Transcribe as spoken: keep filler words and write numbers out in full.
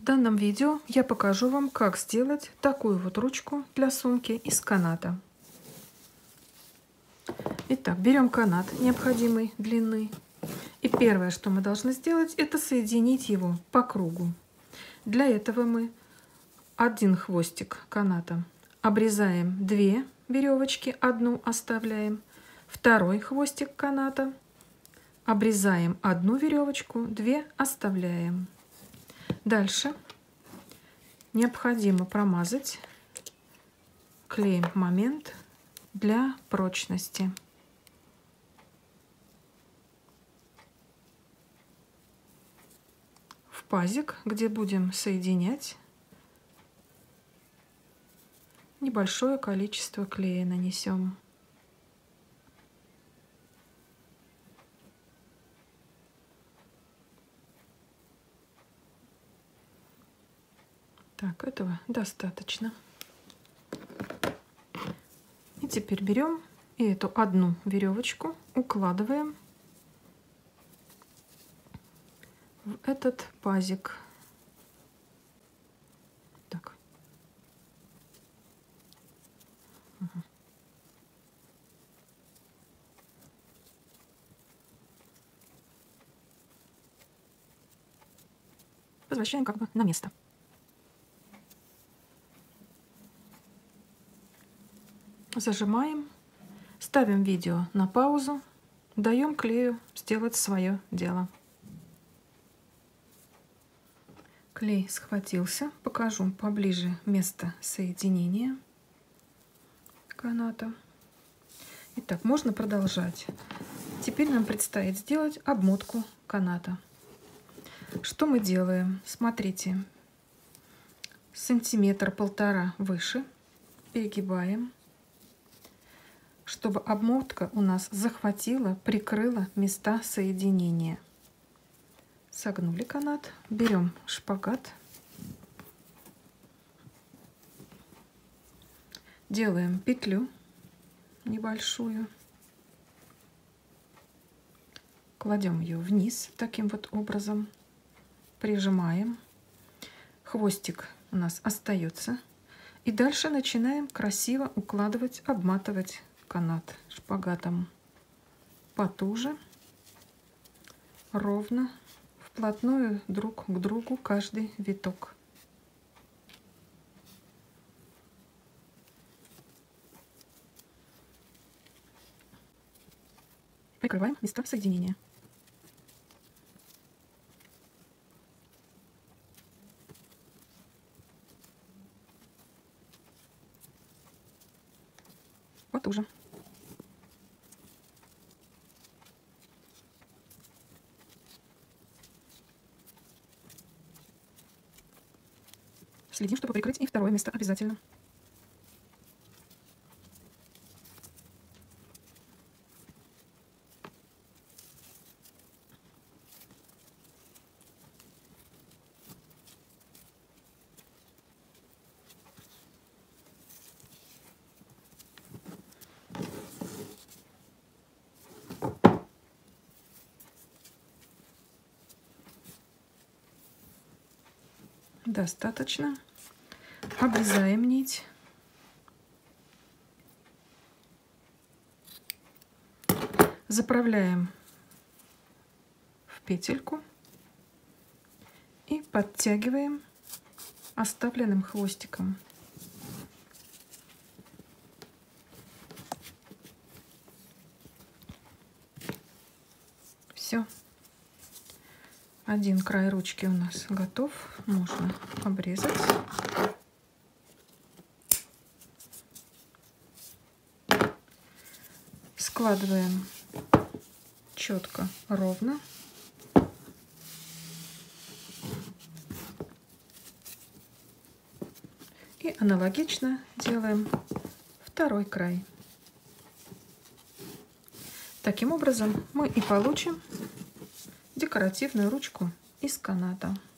данном видео я покажу вам, как сделать такую вот ручку для сумки из каната. Итак, берем канат необходимой длины. И первое, что мы должны сделать, это соединить его по кругу. Для этого мы один хвостик каната обрезаем две веревочки, одну оставляем. Второй хвостик каната обрезаем одну веревочку, две оставляем. Дальше необходимо промазать клеем момент для прочности. В пазик, где будем соединять, небольшое количество клея нанесем. Так, этого достаточно. И теперь берем и эту одну веревочку укладываем в этот пазик. Так. Угу. Возвращаем как бы на место. Зажимаем, ставим видео на паузу, даем клею сделать свое дело. Клей схватился, покажу поближе место соединения каната. Итак, можно продолжать. Теперь нам предстоит сделать обмотку каната. Что мы делаем? Смотрите, сантиметр-полтора выше перегибаем, чтобы обмотка у нас захватила, прикрыла места соединения. Согнули канат, берем шпагат, делаем петлю небольшую, кладем ее вниз таким вот образом, прижимаем, хвостик у нас остается, и дальше начинаем красиво укладывать, обматывать канат шпагатом потуже, ровно, вплотную друг к другу каждый виток. Прикрываем места соединения. Потуже. Следим, чтобы прикрыть и второе место обязательно. Достаточно. Обрезаем нить. Заправляем в петельку и подтягиваем оставленным хвостиком. Все. Один край ручки у нас готов. Можно обрезать. Складываем четко, ровно. И аналогично делаем второй край. Таким образом мы и получим декоративную ручку из каната.